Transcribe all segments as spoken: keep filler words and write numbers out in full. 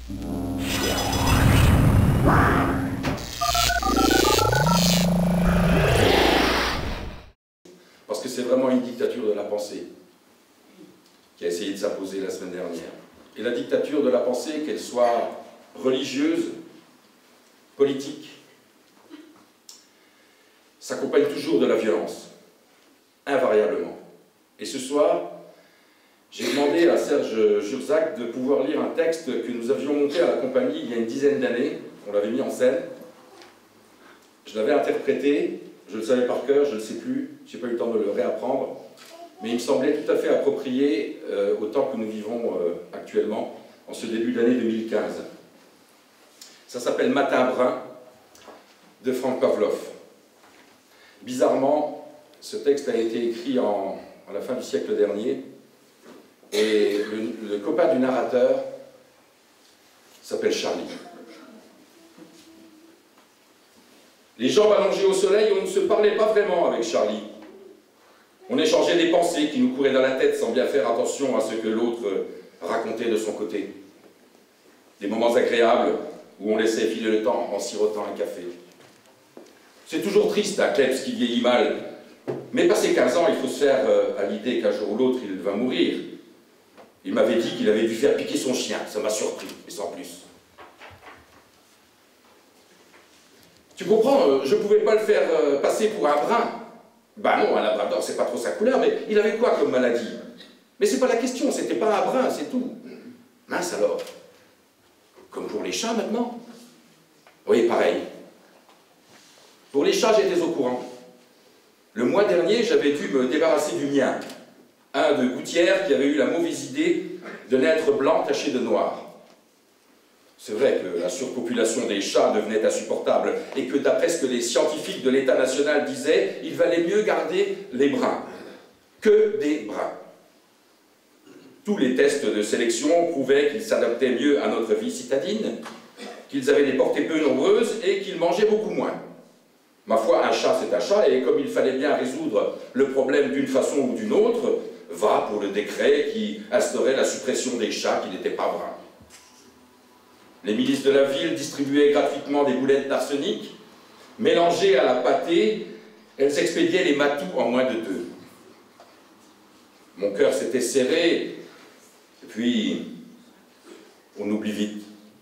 Parce que c'est vraiment une dictature de la pensée qui a essayé de s'imposer la semaine dernière. Et la dictature de la pensée, qu'elle soit religieuse, politique, s'accompagne toujours de la violence, invariablement. Et ce soir, j'ai demandé à Serge Jurzac de pouvoir lire un texte que nous avions monté à la compagnie il y a une dizaine d'années. On l'avait mis en scène. Je l'avais interprété, je le savais par cœur, je ne le sais plus, je n'ai pas eu le temps de le réapprendre, mais il me semblait tout à fait approprié euh, au temps que nous vivons euh, actuellement, en ce début d'année deux mille quinze. Ça s'appelle Matin brun, de Frank Pavlov. Bizarrement, ce texte a été écrit en, à la fin du siècle dernier, et le, le copain du narrateur s'appelle Charlie. Les jambes allongées au soleil, on ne se parlait pas vraiment avec Charlie. On échangeait des pensées qui nous couraient dans la tête sans bien faire attention à ce que l'autre racontait de son côté. Des moments agréables où on laissait filer le temps en sirotant un café. C'est toujours triste, un Klebs qui vieillit mal. Mais passé quinze ans, il faut se faire euh, à l'idée qu'un jour ou l'autre, il va mourir. Il m'avait dit qu'il avait dû faire piquer son chien. Ça m'a surpris, mais sans plus. Tu comprends, euh, je ne pouvais pas le faire euh, passer pour un brun. Bah non, un labrador, c'est pas trop sa couleur, mais il avait quoi comme maladie? Mais c'est pas la question, c'était pas un brun, c'est tout. Mince alors. Comme pour les chats maintenant. Oui, pareil. Pour les chats, j'étais au courant. Le mois dernier, j'avais dû me débarrasser du mien. Un de gouttière qui avait eu la mauvaise idée de naître blanc taché de noir. C'est vrai que la surpopulation des chats devenait insupportable et que d'après ce que les scientifiques de l'État national disaient, il valait mieux garder les bruns que des bruns. Tous les tests de sélection prouvaient qu'ils s'adaptaient mieux à notre vie citadine, qu'ils avaient des portées peu nombreuses et qu'ils mangeaient beaucoup moins. Ma foi, un chat c'est un chat, et comme il fallait bien résoudre le problème d'une façon ou d'une autre, va pour le décret qui instaurait la suppression des chats qui n'étaient pas bruns. Les milices de la ville distribuaient gratuitement des boulettes d'arsenic. Mélangées à la pâtée, elles expédiaient les matous en moins de deux. Mon cœur s'était serré, et puis on oublie vite.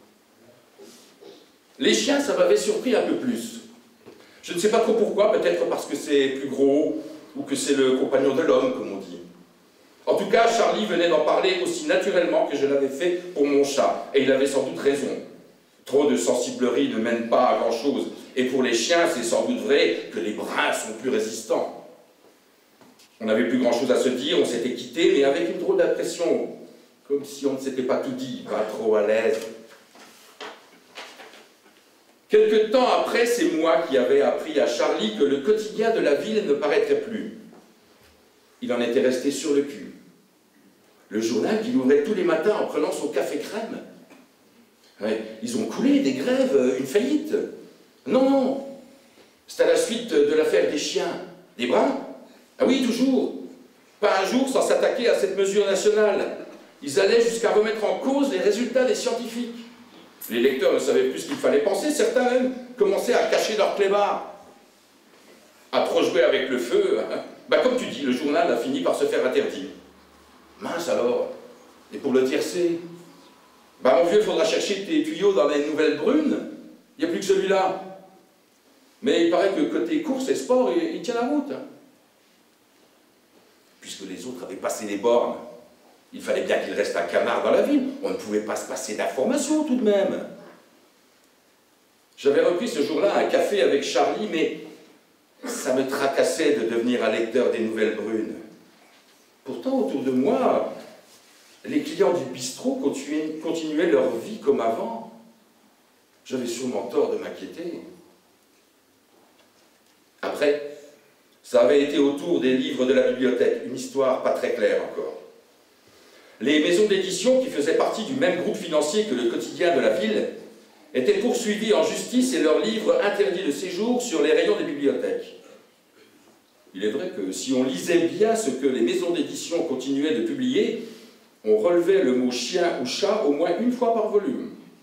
Les chiens, ça m'avait surpris un peu plus. Je ne sais pas trop pourquoi, peut-être parce que c'est plus gros, ou que c'est le compagnon de l'homme, comme on dit. En tout cas, Charlie venait d'en parler aussi naturellement que je l'avais fait pour mon chat, et il avait sans doute raison. Trop de sensiblerie ne mène pas à grand-chose, et pour les chiens, c'est sans doute vrai que les bruns sont plus résistants. On n'avait plus grand-chose à se dire, on s'était quitté, mais avec une drôle d'impression, comme si on ne s'était pas tout dit, pas trop à l'aise. Quelque temps après, c'est moi qui avais appris à Charlie que le quotidien de la ville ne paraîtrait plus. Il en était resté sur le cul. Le journal qu'il ouvrait tous les matins en prenant son café crème. Ouais, ils ont coulé des grèves, une faillite. Non, non. C'est à la suite de l'affaire des chiens. Des bruns? Ah oui, toujours. Pas un jour sans s'attaquer à cette mesure nationale. Ils allaient jusqu'à remettre en cause les résultats des scientifiques. Les lecteurs ne savaient plus ce qu'il fallait penser. Certains même commençaient à cacher leurs clébards. À trop jouer avec le feu. Bah, comme tu dis, le journal a fini par se faire interdire. Mince alors. Et pour le tiercé? Bah mon vieux, il faudra chercher tes tuyaux dans les nouvelles brunes. Il n'y a plus que celui-là. Mais il paraît que côté course et sport, il, il tient la route. Puisque les autres avaient passé les bornes, il fallait bien qu'il reste un canard dans la ville. On ne pouvait pas se passer d'informations tout de même. J'avais repris ce jour-là un café avec Charlie, mais ça me tracassait de devenir un lecteur des nouvelles brunes. Pourtant, autour de moi, les clients du bistrot continuaient, continuaient leur vie comme avant. J'avais sûrement tort de m'inquiéter. Après, ça avait été autour des livres de la bibliothèque, une histoire pas très claire encore. Les maisons d'édition, qui faisaient partie du même groupe financier que le quotidien de la ville, étaient poursuivies en justice et leurs livres interdits de séjour sur les rayons des bibliothèques. Il est vrai que si on lisait bien ce que les maisons d'édition continuaient de publier, on relevait le mot chien ou chat au moins une fois par volume.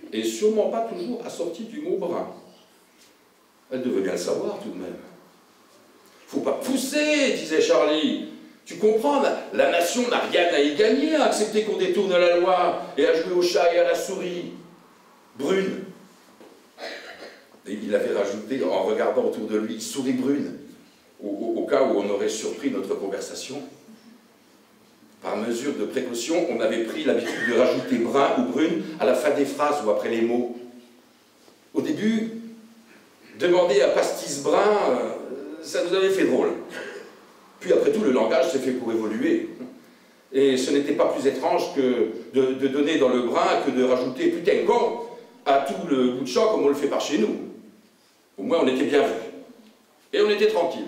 et sûrement pas toujours assortie du mot brun. Elle devait bien le savoir tout de même. Faut pas pousser, disait Charlie. Tu comprends, la nation n'a rien à y gagner à accepter qu'on détourne la loi et à jouer au chat et à la souris. Brune. Et il avait rajouté, en regardant autour de lui, souris brune, au, au, au cas où on aurait surpris notre conversation. Par mesure de précaution, on avait pris l'habitude de rajouter brun ou brune à la fin des phrases ou après les mots. Au début, demander à pastis brun, euh, ça nous avait fait drôle. Puis après tout, le langage s'est fait pour évoluer. Et ce n'était pas plus étrange que de, de donner dans le brun que de rajouter putain con à tout le bout de champ comme on le fait par chez nous. Au moins on était bien vus. Et on était tranquille.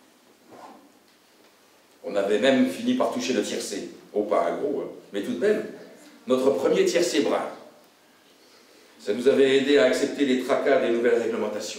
On avait même fini par toucher le tiercé. Oh, pas un gros, hein, mais tout de même, notre premier tiercé brun. Ça nous avait aidé à accepter les tracas des nouvelles réglementations.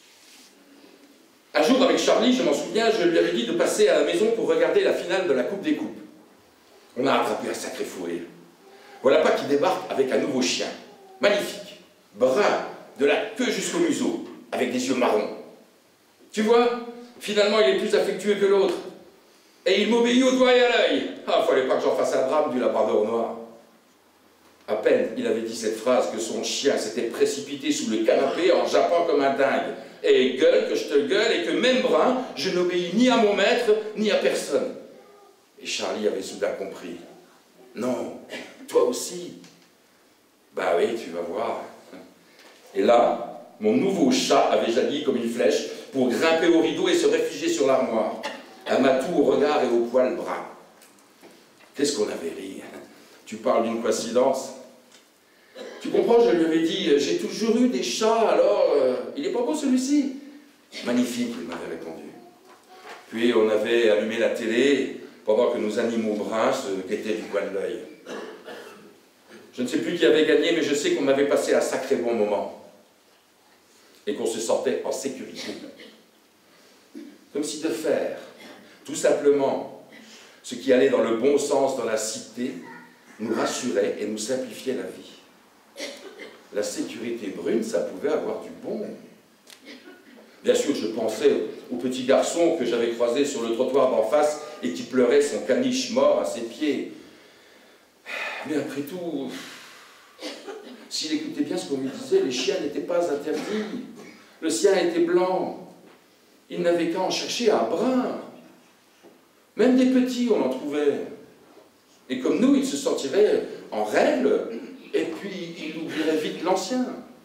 Un jour, avec Charlie, je m'en souviens, je lui avais dit de passer à la maison pour regarder la finale de la Coupe des Coupes. On a attrapé un sacré fou rire. Voilà pas qui débarque avec un nouveau chien. Magnifique, brun, de la queue jusqu'au museau, avec des yeux marrons. Tu vois, finalement, il est plus affectueux que l'autre. Et il m'obéit au doigt et à l'œil. Ah, fallait pas que j'en fasse un drame du labrador noir. À peine il avait dit cette phrase que son chien s'était précipité sous le canapé en jappant comme un dingue. Et gueule que je te gueule, et que même brun, je n'obéis ni à mon maître, ni à personne. Et Charlie avait soudain compris. Non, toi aussi. Bah oui, tu vas voir. Et là, mon nouveau chat avait jailli comme une flèche pour grimper au rideau et se réfugier sur l'armoire, un matou au regard et au poil brun. Qu'est-ce qu'on avait ri. Tu parles d'une coïncidence. Tu comprends, je lui avais dit, j'ai toujours eu des chats, alors euh, il n'est pas beau celui-ci. Magnifique, il m'avait répondu. Puis on avait allumé la télé pendant que nos animaux bruns se guettaient du coin de l'œil. Je ne sais plus qui avait gagné, mais je sais qu'on avait passé un sacré bon moment. Et qu'on se sentait en sécurité. Comme si de faire, tout simplement, ce qui allait dans le bon sens dans la cité, nous rassurait et nous simplifiait la vie. La sécurité brune, ça pouvait avoir du bon. Bien sûr, je pensais au petit garçon que j'avais croisé sur le trottoir d'en face et qui pleurait son caniche mort à ses pieds. Mais après tout, s'il écoutait bien ce qu'on lui disait, les chiens n'étaient pas interdits. Le sien était blanc. Il n'avait qu'à en chercher un brun. Même des petits, on en trouvait. Et comme nous, il se sentirait en règle, et puis il oublierait vite l'ancien.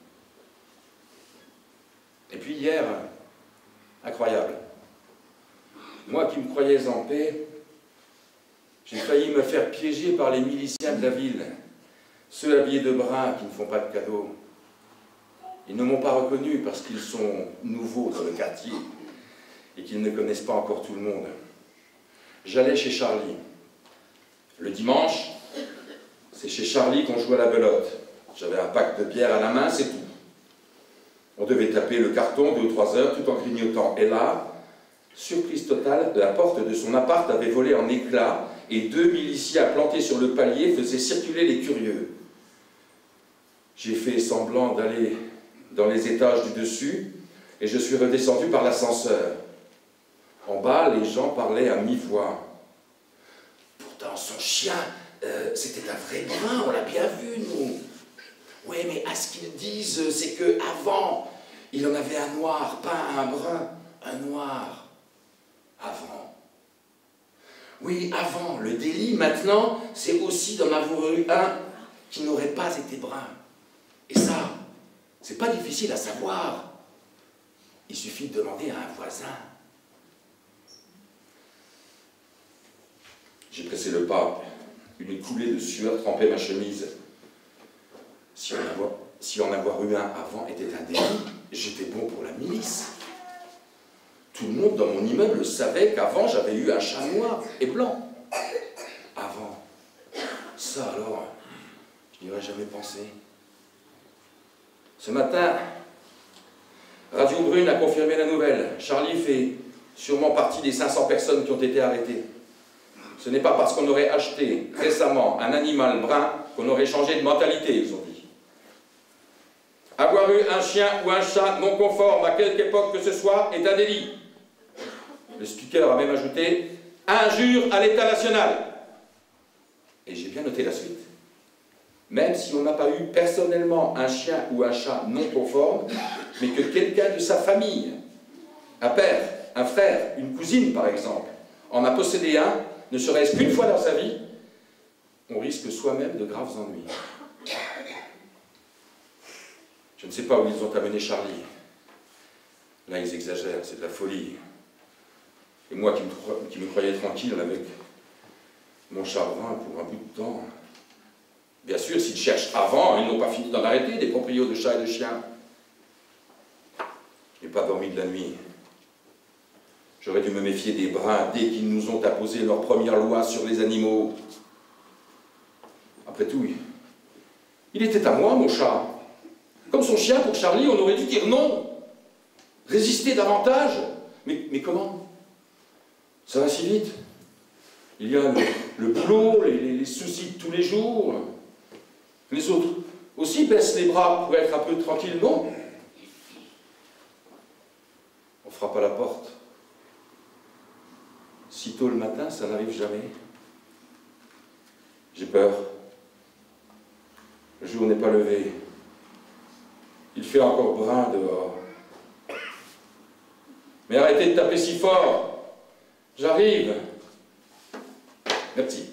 Et puis hier, incroyable, moi qui me croyais en paix, j'ai failli me faire piéger par les miliciens de la ville, ceux habillés de brun qui ne font pas de cadeaux. Ils ne m'ont pas reconnu parce qu'ils sont nouveaux dans le quartier et qu'ils ne connaissent pas encore tout le monde. J'allais chez Charlie. Le dimanche, c'est chez Charlie qu'on jouait à la belote. J'avais un pack de bière à la main, c'est tout. On devait taper le carton deux ou trois heures tout en grignotant. Et là, surprise totale, la porte de son appart avait volé en éclats et deux miliciens plantés sur le palier faisaient circuler les curieux. J'ai fait semblant d'aller dans les étages du dessus et je suis redescendu par l'ascenseur. En bas, les gens parlaient à mi-voix. Pourtant, son chien, euh, c'était un vrai brun, on l'a bien vu, nous. Oui, mais à ce qu'ils disent, c'est que avant, il en avait un noir, pas un brun, un noir. Avant. Oui, avant. Le délit, maintenant, c'est aussi d'en avoir eu un qui n'aurait pas été brun. Et ça, c'est pas difficile à savoir. Il suffit de demander à un voisin. J'ai pressé le pas. Une coulée de sueur trempait ma chemise. Si en avoir, si en avoir eu un avant était un délit, j'étais bon pour la milice. Tout le monde dans mon immeuble savait qu'avant j'avais eu un chat noir et blanc. Avant. Ça alors, je n'y aurais jamais pensé. Ce matin, Radio Brune a confirmé la nouvelle. Charlie fait sûrement partie des cinq cents personnes qui ont été arrêtées. Ce n'est pas parce qu'on aurait acheté récemment un animal brun qu'on aurait changé de mentalité, ils ont dit. Avoir eu un chien ou un chat non conforme à quelque époque que ce soit est un délit. Le speaker a même ajouté « injure à l'État national ». Et j'ai bien noté la suite. Même si on n'a pas eu personnellement un chien ou un chat non conforme, mais que quelqu'un de sa famille, un père, un frère, une cousine par exemple, en a possédé un, ne serait-ce qu'une fois dans sa vie, on risque soi-même de graves ennuis. Je ne sais pas où ils ont amené Charlie. Là, ils exagèrent, c'est de la folie. Et moi qui me, qui me croyais tranquille avec mon chagrin pour un bout de temps. Bien sûr, s'ils cherchent avant, ils n'ont pas fini d'en arrêter, des proprios de chats et de chiens. Je n'ai pas dormi de la nuit. J'aurais dû me méfier des bruns dès qu'ils nous ont apposé leur première loi sur les animaux. Après tout, il était à moi, mon chat. Comme son chien, pour Charlie, on aurait dû dire non. Résister davantage. Mais, mais comment? Ça va si vite. Il y a le, le boulot, les, les soucis de tous les jours. Les autres aussi baissent les bras pour être un peu tranquilles, non? On frappe à la porte. Si tôt le matin, ça n'arrive jamais. J'ai peur. Le jour n'est pas levé. Il fait encore brun dehors. Mais arrêtez de taper si fort. J'arrive. Merci.